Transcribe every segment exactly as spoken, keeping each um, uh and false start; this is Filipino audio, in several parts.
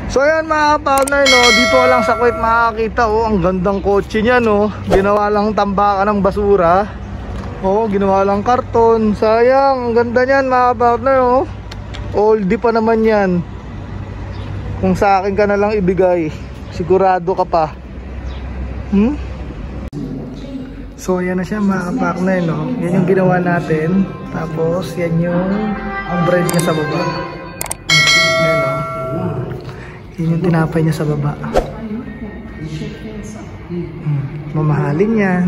So ayan mga partner, no, dito lang sa Kuwait makakita, oh, ang gandang kotse niya, no. Ginawa lang tambakan ng basura. Oh, ginawa lang karton. Sayang, ang ganda niyan mga partner, oh. Oldie pa naman yan. Kung sa akin ka na lang ibigay, sigurado ka pa. Hmm? So ayan na siya mga partner, no. Yan yung ginawa natin. Tapos yan yung bread niya sa baba. Ayan, no. Yun yung tinapay niya sa baba. Hmm. Mamahalin yan.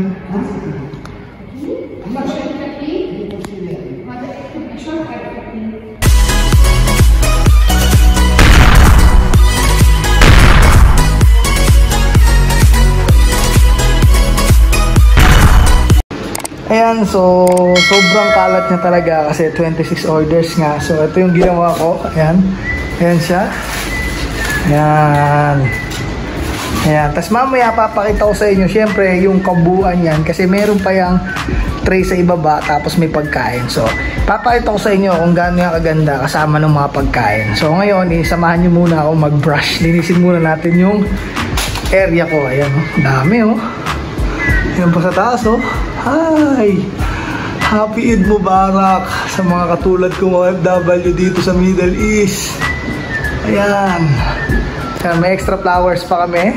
Ayan, so sobrang kalat niya talaga kasi twenty-six orders nga. So ito yung ginawa ko. Ayan. Ayan siya. Ayan. Ayan. Tapos mamaya papakita ko sa inyo syempre yung kabuuan yan kasi meron pa yung tray sa ibaba tapos may pagkain. So papakita ko sa inyo kung gaano yung kaganda kasama ng mga pagkain. So ngayon isamahan nyo muna ako mag brush. Linisin muna natin yung area ko. Ayan, oh. Dami, oh. Ayan pa sa taas, oh. Hi! Happy Eid Mubarak sa mga katulad kong O F W dito sa Middle East. Ayan. Ayan, may extra flowers pa kami.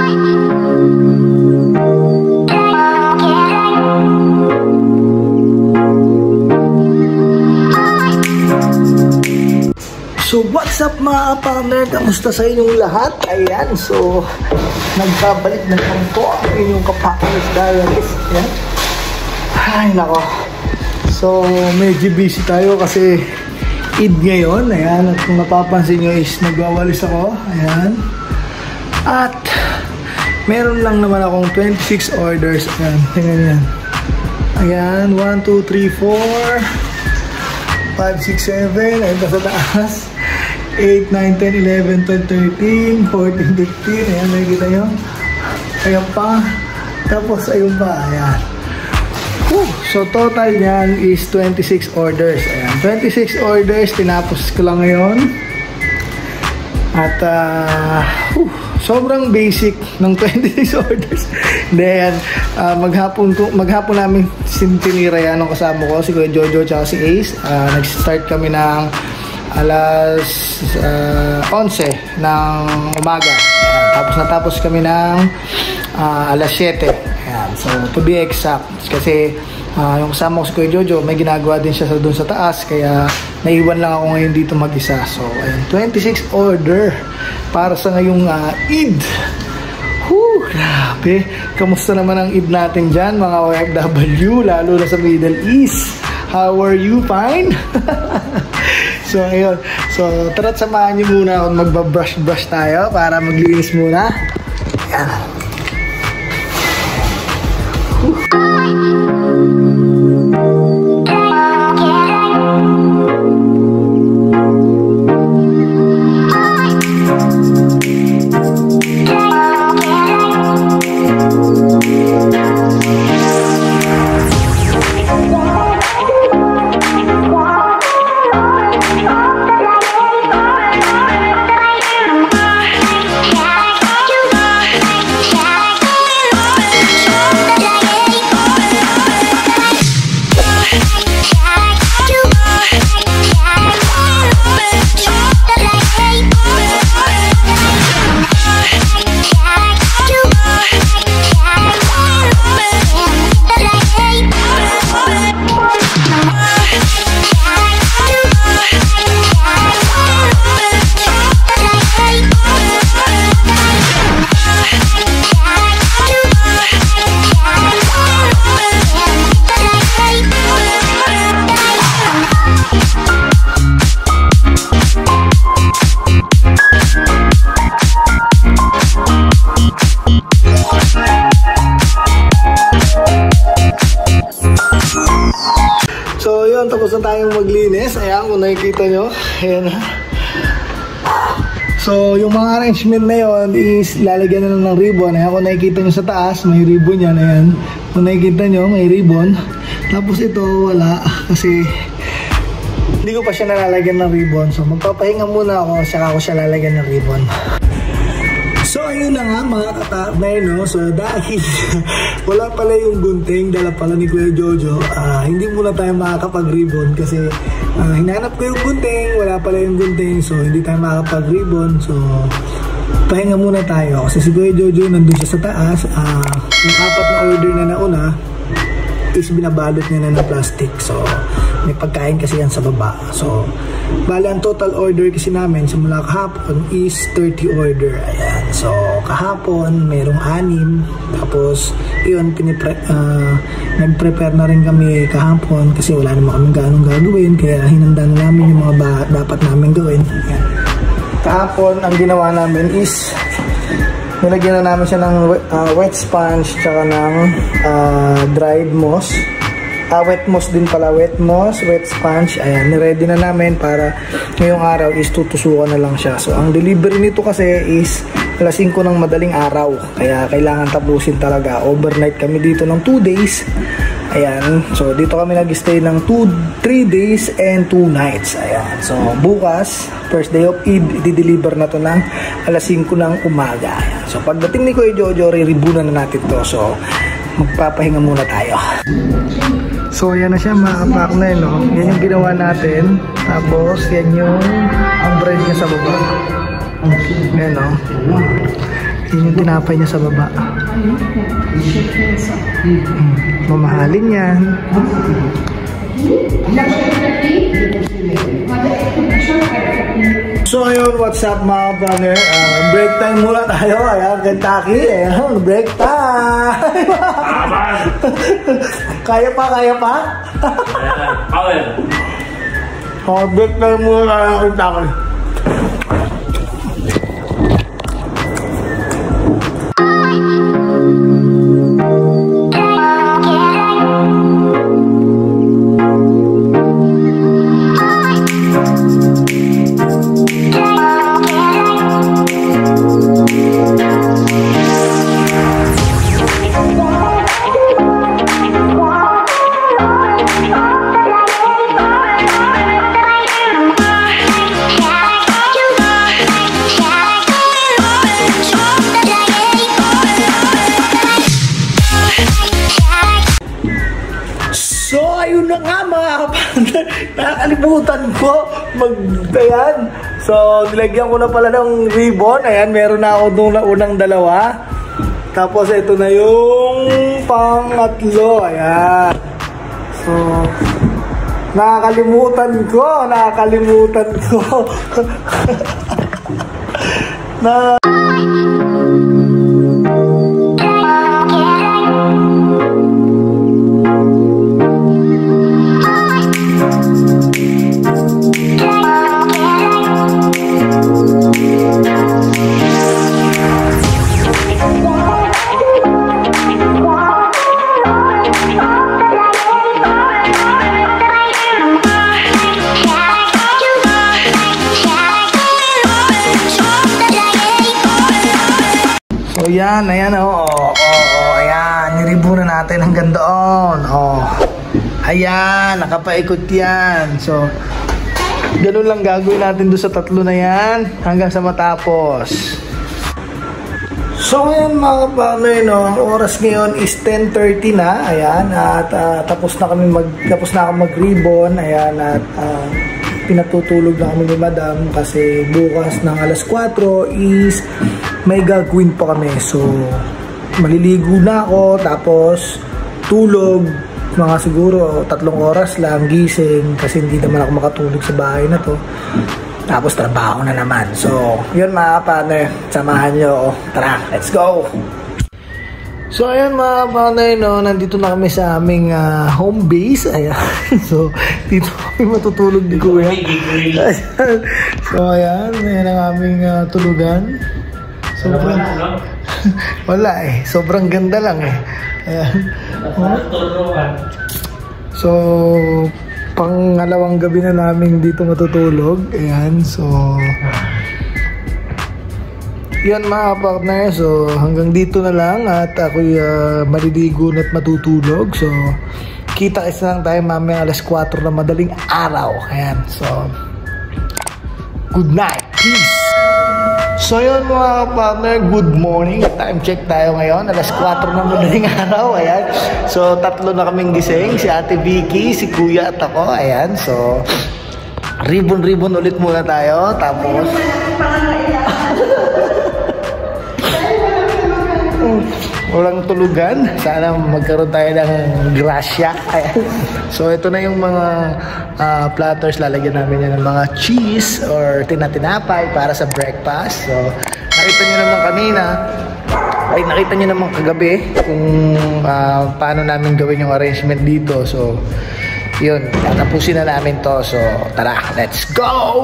So what's up mga partner? Kamusta sa inyong lahat? Ayan, so nagbabalik na lang po ang inyong kapatid diaries. Ayan. Ay nako. So medyo busy tayo kasi Eid ngayon. Ayan, at kung napapansin nyo is nagwawalis ako. Ayan. At meron lang naman akong twenty-six orders. Ayan, tingnan yan. Ayan, one, two, three, four, five, six, seven. Ayan pa sa taas. eight, nine, ten, eleven, twelve, thirteen, fourteen, fifteen. Ayan, nakikita nyo. Ayan pa. Tapos ayun pa. Ayan. Whew. So total yan is twenty-six orders. Ayan, twenty-six orders. Tinapos ko lang ngayon. At uh, whew, sobrang basic ng twenty-six orders. Then uh, maghapon, maghapon namin sintinira yan ng kasama ko, si Kuya Jojo at si Ace. uh, Nag-start kami ng alas uh, onse ng umaga. Ayan, tapos natapos kami ng uh, alas siyete. Ayan, so to be exact kasi uh, yung kasama ko si Kuya Jojo may ginagawa din siya sa doon sa taas kaya naiwan lang ako ngayon dito mag-isa. So ayan, twenty-six order para sa ngayong uh, Eid. Whew, grabe. Kamusta naman ang Eid natin dyan mga O F W lalo na sa Middle East? How are you? Fine? So ayun, so tara't samahan niyo muna ako magbabrush-brush tayo para maglinis muna. Ayan. Tapos na tayong maglinis. Ayan, kung nakikita nyo. Ayan. So, yung mga arrangement na yun is lalagyan na lang ng ribbon. Ayan, kung nakikita nyo sa taas, may ribbon yan. Ayan. Kung nakikita nyo, may ribbon. Tapos ito, wala. Kasi Hindi ko pa siya nalalagyan ng ribbon. So magpapahinga muna ako, saka ako siya lalagyan ng ribbon. So ayun na nga mga kataknay, no? So dahil wala pala yung gunting, dala pala ni Kuya Jojo, uh, hindi muna tayo makakapag-ribbon kasi uh, hinanap ko yung gunting, wala pala yung gunting, so hindi tayo makakapag-ribbon. So pahinga muna tayo kasi si Kuya Jojo nandun siya sa taas. Uh, yung apat na order na nauna is binabalot niya na ng plastic. So may pagkain kasi yan sa baba. So bali ang total order kasi namin simula kahapon is thirty order. Ayan. So kahapon merong anim. Tapos yun pinipre uh, nag-prepare na rin kami kahapon kasi wala naman kami ganong gagawin. Kaya hinanda na namin yung mga ba dapat namin gawin. Ayan. Kahapon ang ginawa namin is nilagyan na namin siya ng uh, wet sponge tsaka ng uh, dried moss. Uh, wet moss din pala, wet moss, wet sponge. Ayan, niready na namin para ngayong araw is tutusukan na lang siya. So ang delivery nito kasi is alas singko ng madaling araw. Kaya kailangan tapusin talaga. Overnight kami dito ng two days. Ayan, so dito kami nag-stay ng two, three days and two nights. Ayan, so bukas, first day of Eid, i-deliver na to ng alas singko ng umaga. Ayan, so pagdating ni Kuya Jojo, re-ribunan na natin to. So magpapahinga muna tayo. So yan na siya mga kapaknay, no? Yan yung ginawa natin. Tapos yan yung ang bread niya sa baba. Yan, no? Yan yung tinapay niya sa baba. Hmm. Mamahalin yan. So ayun, what's up mga brother? Uh, break time muna tayo. Ayan, Kentucky. Ayan, break time. Kaya pa, kaya pa? Power. Oh, break time muna tayo, Kentucky. Nakakalimutan ko mag-ayan. So, nilagyan ko na pala ng ribbon. Ayan, meron na ako nung unang dalawa. Tapos, ito na yung pangatlo. Ayan. So, nakakalimutan ko. Nakakalimutan ko. na... So yan, ayan o, oh, oh, oh, ayan, niribunan natin hanggang doon, oh, ayan, nakapaikot yan. So, ganun lang gagawin natin doon sa tatlo na yan, hanggang sa matapos. So ayan mga kapatid, no, ang oras ngayon is ten thirty na, ayan, at uh, tapos na kami mag, tapos na ako mag-ribbon, ayan, at uh, pinatutulog na kami ni Madam kasi bukas ng alas kwatro is may gagawin pa kami. So maliligo na ako, tapos tulog mga siguro tatlong oras lang, gising kasi hindi naman ako makatulog sa bahay na to, tapos trabaho na naman. So yun mga kapatid, samahan nyo, tara, let's go. So ayan mga panay, no, nandito na kami sa aming uh, home base. Ayan. So dito kami matutulog ni Kuya. So ayan, ayan ang aming uh, tulugan. Sobrang wala eh, sobrang ganda lang eh. Ayan. So pangalawang gabi na namin dito matutulog. Ayan, so yan mga partner, so hanggang dito na lang at ako'y uh, maliligo at matutulog. So kita-kits na lang tayo mamaya alas kwatro na madaling araw. Ayan, so good night, peace. So yun mga partner, good morning. Time check tayo ngayon, alas kwatro na madaling araw. Ayan, so tatlo na kaming gising, si Ate Vicky, si Kuya at ako. Ayan, so ribbon-ribbon ulit muna tayo. Tapos walang tulugan. Sana magkaroon tayo ng grasya. So ito na yung mga uh, platters. Lalagyan namin yan ng mga cheese or tinatinapay para sa breakfast. So nakita nyo naman kanina, ay nakita nyo naman kagabi kung uh, paano namin gawin yung arrangement dito. So yun, tatapusin na namin to. So tara, let's go!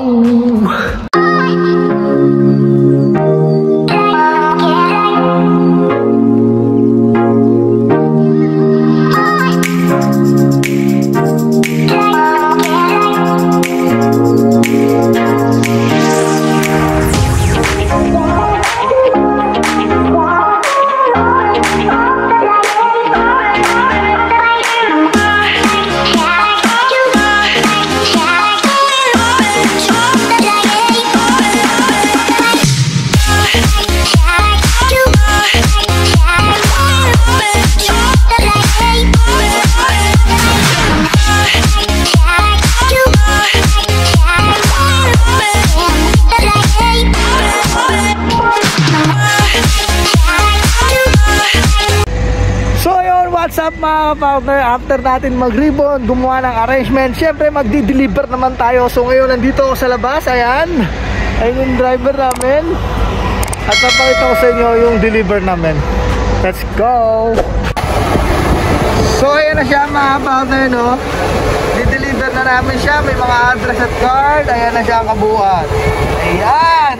What's up mga partner, after natin mag-ribbon, gumawa ng arrangement, syempre magdi-deliver naman tayo. So ngayon nandito ako sa labas, ayan, ayun yung driver namin, at napakita ko sa inyo yung deliver namin. Let's go! So ayan na siya mga partner, no? Di-deliver na namin siya, may mga address at card, ayan na siya ang kabuuan. Ayan!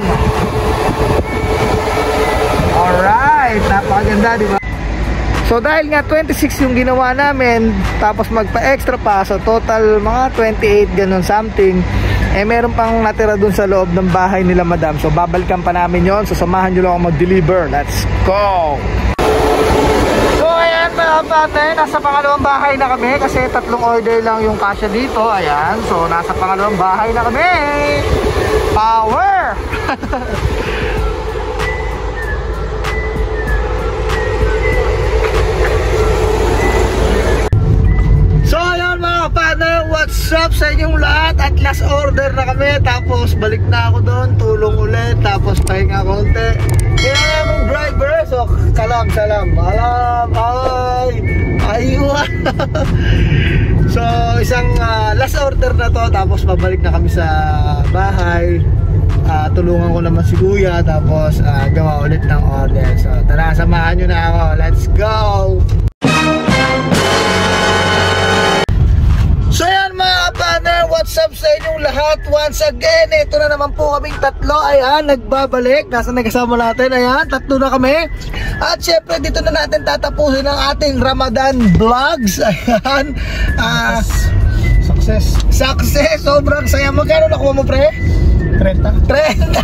Alright, napakaganda, diba? So dahil nga twenty-six yung ginawa namin, tapos magpa-extra pa, so total mga twenty-eight ganun something, eh meron pang natira dun sa loob ng bahay nila madam. So babalikan pa namin yon. So samahan nyo lang ako mag-deliver. Let's go! So ayan mga partner, nasa pangalawang bahay na kami kasi tatlong order lang yung kasya dito. Ayan, so nasa pangalawang bahay na kami. Power! Partner, what's up sa inyong lahat? At last order na kami, tapos balik na ako doon, tulong ulit, tapos pahinga konti. Kaya namang driver, so salam salam, alam, ay ayun. So isang uh, last order na to, tapos babalik na kami sa bahay. Uh, tulungan ko naman si Kuya, tapos uh, gawa ulit ng order. So tara, samahan nyo na ako, let's go! So yan mga partner, what's up sa inyong lahat? Once again, ito na naman po kaming tatlo. Ayan, nagbabalik. Nasa nagkasama natin, ayan, tatlo na kami. At syempre dito na natin tatapusin ang ating Ramadan vlogs. Ayan, uh, success. Success, sobrang saya. Magkano nakuha mo pre? thirty. thirty.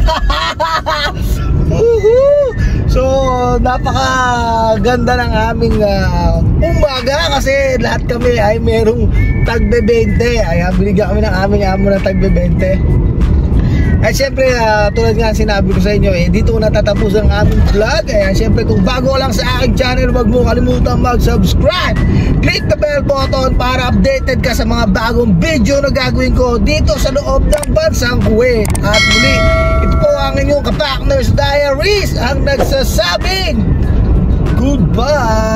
Woohoo! So napakaganda ng aming uh, umaga kasi lahat kami ay merong tagbe twenty. Ayan, binigyan kami ng aming amo ng tagbe twenty. At syempre uh, tulad nga sinabi ko sa inyo, eh, dito ko natatapos ang aming vlog. Ayan, syempre kung bago lang sa aking channel, wag mo kalimutan mag-subscribe. Click the bell button para updated ka sa mga bagong video na gagawin ko dito sa loob ng bansang Kuwait. At muli, ito po ang inyong Kapakners Diaries ang nagsasabing goodbye.